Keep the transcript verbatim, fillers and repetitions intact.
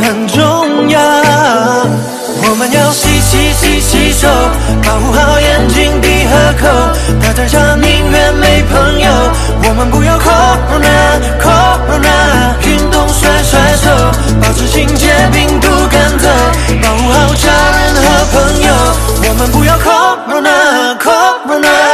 很重要。我们要洗洗洗洗手，保护好眼睛、鼻和口。大家家宁愿没朋友，我们不要 Corona Corona。运动甩甩手，保持清洁，病毒赶走，保护好家人和朋友。我们不要 Corona Corona。